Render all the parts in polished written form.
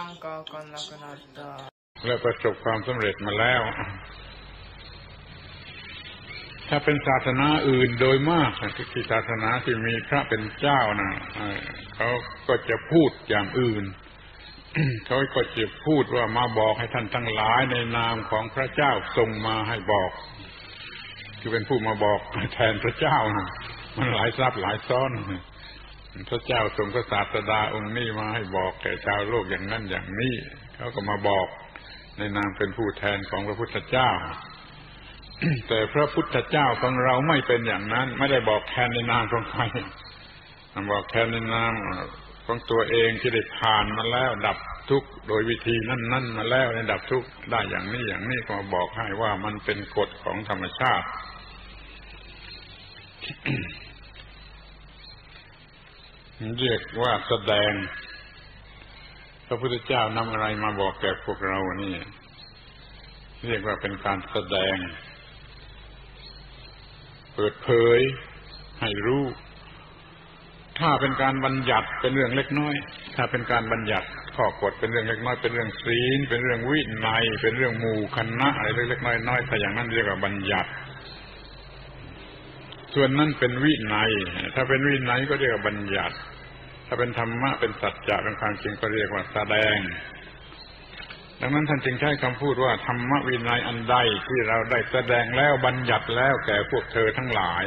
なんかわかんなくなった。 และประสบความสำเร็จมาแล้วถ้าเป็นศาสนาอื่นโดยมากที่ศาสนาที่มีพระเป็นเจ้านะเขาก็จะพูดอย่างอื่น เขาก็จะพูดว่ามาบอกให้ท่านทั้งหลายในนามของพระเจ้าส่งมาให้บอกคือเป็นผู้มาบอกแทนพระเจ้านะมันหลายซับหลายซ้อนพระเจ้าทรงพระศาสดาองค์นี้มาให้บอกแก่ชาวโลกอย่างนั้นอย่างนี้เขาก็มาบอกในนามเป็นผู้แทนของพระพุทธเจ้า แต่พระพุทธเจ้าของเราไม่เป็นอย่างนั้นไม่ได้บอกแทนในนามของใครบอกแทนในนามของตัวเองที่ได้ผ่านมาแล้วดับทุกข์โดยวิธีนั้นๆมาแล้วได้ดับทุกข์ได้อย่างนี้อย่างนี้ก็มาบอกให้ว่ามันเป็นกฎของธรรมชาติ เรียกว่าแสดงพระพุทธเจ้านำอะไรมาบอกแก่พวกเรานี่เรียกว่าเป็นการแสดงเปิดเผยให้รู้ถ้าเป็นการบัญญัติเป็นเรื่องเล็กน้อยถ้าเป็นการบัญญัติข้อกฎเป็นเรื่องเล็กน้อยเป็นเรื่องศีลเป็นเรื่องวินัยเป็นเรื่องหมู่คณะอะไรเล็กๆน้อยๆถ้าอย่างนั้นเรียกว่าบัญญัติส่วนนั้นเป็นวินัยถ้าเป็นวินัยก็เรียกว่าบัญญัติถ้าเป็นธรรมะเป็นสัจจะเป็นความจริงก็เรียกว่าแสดงดังนั้นท่านจึงใช้คำพูดว่าธรรมวินัยอันใดที่เราได้แสดงแล้วบัญญัติแล้วแก่พวกเธอทั้งหลาย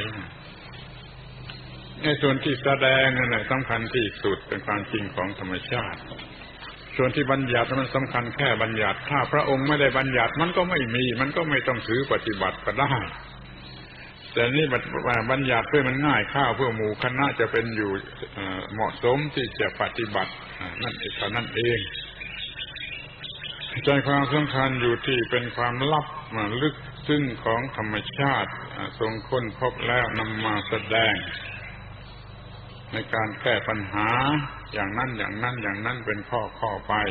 ในส่วนที่แสดงนั่นแหละสำคัญที่สุดเป็นความจริงของธรรมชาติส่วนที่บัญญัติมันสำคัญแค่บัญญัติถ้าพระองค์ไม่ได้บัญญัติมันก็ไม่มีมันก็ไม่ต้องถือปฏิบัติก็ได้แต่นี่บัญญัติเพื่อมันง่ายข้าวเพื่อหมู่คณะจะเป็นอยู่เหมาะสมที่จะปฏิบัตินั่นเองเท่านั้นเองใจความสำคัญอยู่ที่เป็นความลับลึกซึ้งของธรรมชาติทรงค้นพบแล้วนำมาแสดงในการแก้ปัญหาอย่างนั้นอย่างนั้นอย่างนั้นเป็นข้อไป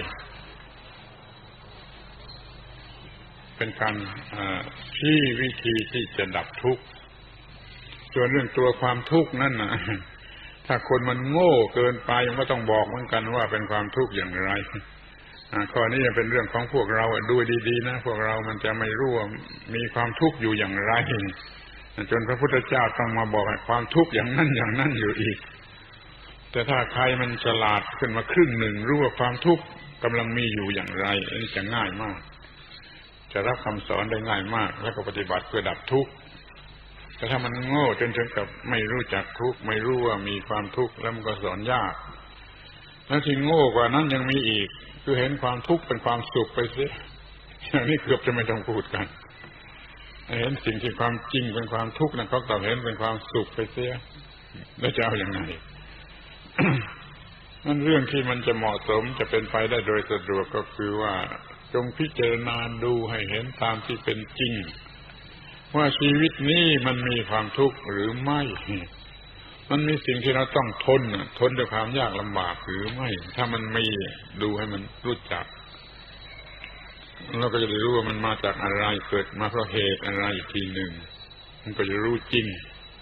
เป็นการชี้วิธีที่จะดับทุกข์ส่วนเรื่องตัวความทุกข์นั่นนะถ้าคนมันโง่เกินไปมันก็ต้องบอกเหมือนกันว่าเป็นความทุกข์อย่างไรข้อนี้เป็นเรื่องของพวกเราดูดีๆนะพวกเรามันจะไม่รู้ว่ามีความทุกข์อยู่อย่างไรจนพระพุทธเจ้าต้องมาบอกความทุกข์อย่างนั้นอย่างนั้นอยู่อีกแต่ถ้าใครมันฉลาดขึ้นมาครึ่งหนึ่งรู้ว่าความทุกข์กำลังมีอยู่อย่างไรอันนี้จะง่ายมากจะรับคำสอนได้ง่ายมากแล้วก็ปฏิบัติเพื่อดับทุกข์แต่ถ้ามันโง่จนถึงกับไม่รู้จักทุกข์ไม่รู้ว่ามีความทุกข์แล้วมันก็สอนยากแล้วที่โง่กว่านั้นยังมีอีกคือเห็นความทุกข์เป็นความสุขไปเสียอย่างนี้เกือบจะไม่ต้องพูดกันเห็นสิ่งที่ความจริงเป็นความทุกข์นะเขากลับเห็นเป็นความสุขไปเสียแล้วจะเอาอย่างไรนั่นเรื่องที่มันจะเหมาะสมจะเป็นไปได้โดยสะดวกก็คือว่าจงพิจารณาดูให้เห็นตามที่เป็นจริงว่าชีวิตนี้มันมีความทุกข์หรือไม่มันมีสิ่งที่เราต้องทนด้วยความยากลำบากหรือไม่ถ้ามันมีดูให้มันรู้จักเราก็จะได้รู้ว่ามันมาจากอะไรเกิดมาเพราะเหตุอะไรอีกทีหนึ่งมันก็จะรู้จริง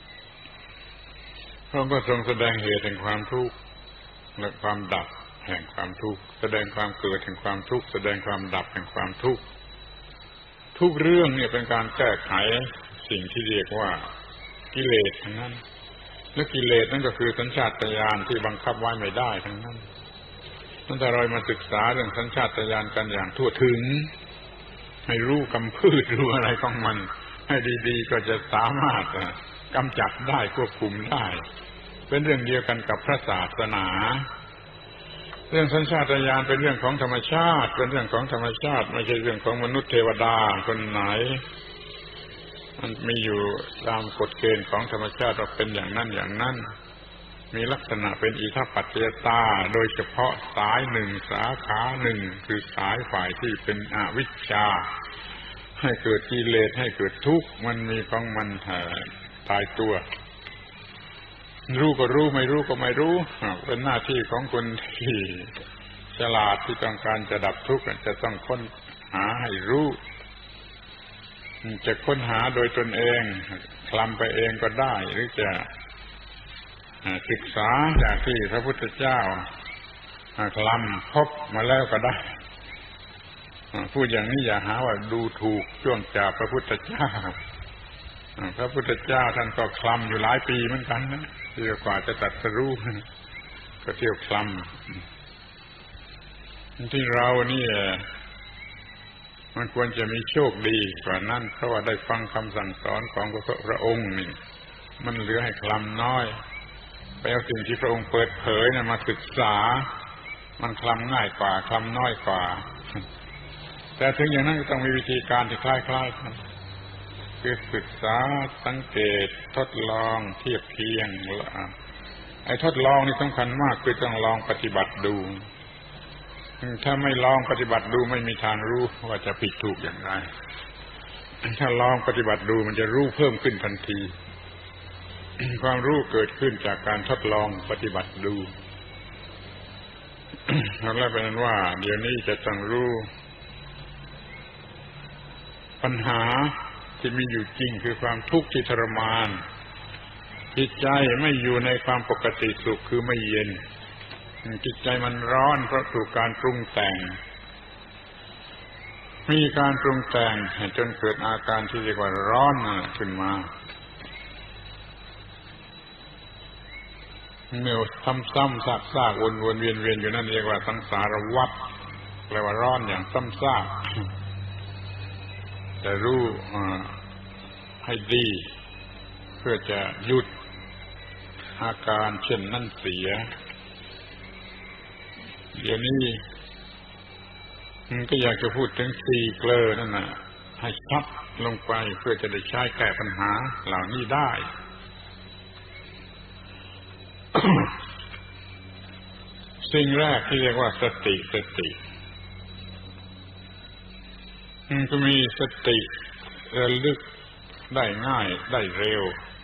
พระองค์ก็ทรงแสดงเหตุแห่งความทุกข์และความดับแห่งความทุกข์แสดงความเกิดแห่งความทุกข์แสดงความดับแห่งความทุกข์ทุกเรื่องเนี่ยเป็นการแก้ไขสิ่งที่เรียกว่ากิเลสทั้งนั้นและกิเลสนั่นก็คือสัญชาตญาณที่บังคับไว้ไม่ได้ทั้งนั้นนั่นถ้าเรามาศึกษาเรื่องสัญชาตญาณกันอย่างทั่วถึงให้รู้กำพืชรู้อะไรของมันให้ดีๆก็จะสามารถกำจัดได้ควบคุมได้เป็นเรื่องเดียวกันกับพระศาสนาเรื่องสัญชาตญาณเป็นเรื่องของธรรมชาติเป็นเรื่องของธรรมชาติไม่ใช่เรื่องของมนุษย์เทวดาคนไหนมันมีอยู่ตามกฎเกณฑ์ของธรรมชาติว่าเป็นอย่างนั้นอย่างนั้นมีลักษณะเป็นอิทัปปัจจยตาโดยเฉพาะสายหนึ่งสาขาหนึ่งคือสายฝ่ายที่เป็นอวิชชาให้เกิดกิเลสให้เกิดทุกข์มันมีของมันตายตัวรู้ก็รู้ไม่รู้ก็ไม่รู้เป็นหน้าที่ของคนที่ฉลาดที่ต้องการจะดับทุกข์จะต้องค้นหาให้รู้จะค้นหาโดยตนเองคลำไปเองก็ได้หรือจะศึกษาจากที่พระพุทธเจ้าคลำพบมาแล้วก็ได้พูดอย่างนี้อย่าหาว่าดูถูกช่วงจากพระพุทธเจ้าพระพุทธเจ้าท่านก็คลำอยู่หลายปีเหมือนกันนะที่กว่าจะตรัสรู้ก็เที่ยวคลำที่เรานี่มันควรจะมีโชคดีกว่านั้นเพราะว่าได้ฟังคำสั่งสอนของพระองค์นี่มันเหลือให้คลำน้อยไปเอาสิ่งที่พระองค์เปิดเผยนะมาศึกษามันคลำง่ายกว่าคลำน้อยกว่าแต่ถึงอย่างนั้นก็ต้องมีวิธีการที่คล้ายๆกันคือศึกษาสังเกตทดลองเทียบเคียงไอ้ทดลองนี่สำคัญมากคือต้องลองปฏิบัติดูถ้าไม่ลองปฏิบัติดูไม่มีทางรู้ว่าจะผิดถูกอย่างไรถ้าลองปฏิบัติดูมันจะรู้เพิ่มขึ้นทันทีความรู้เกิดขึ้นจากการทดลองปฏิบัติดูแล้วเป็นนั้นว่าเดี๋ยวนี้จะต้องรู้ปัญหาที่มีอยู่จริงคือความทุกข์ที่ทรมานจิตใจไม่อยู่ในความปกติสุขคือไม่เย็นจิตใจมันร้อนเพราะถูกการปรุงแต่งมีการปรุงแต่งจนเกิดอาการที่เรียกว่าร้อนขึ้นมาเมื่อซ้ำๆซากๆวนๆเวียนๆอยู่นั่นเรียกว่าสังสารวัฏแปลว่าร้อนอย่างซ้ำซากแต่รู้ให้ดีเพื่อจะหยุดอาการเช่นนั้นเสียเดี๋ยวนี้ก็อยากจะพูดถึงสี่เกลอนั่นน่ะให้ชัดลงไปเพื่อจะได้ใช้แก้ปัญหาเหล่านี้ได้ สิ่งแรกที่เรียกว่าสติก็มีสติระลึกได้ง่ายได้เร็ว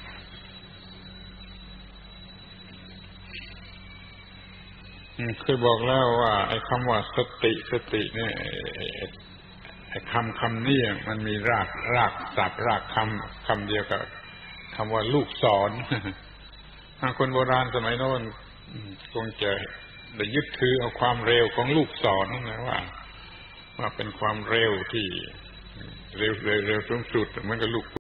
เคยบอกแล้วว่าไอ้คำว่าสติเนี่ยไอ้คำนี้มันมีรากศัพท์รากคำเดียวกับคำว่าลูกศรคนโบราณสมัยโน้นคงจะได้ยึดถือเอาความเร็วของลูกศรนั่นนะว่าเป็นความเร็วที่เร็วสูงสุดเหมือนกับลูก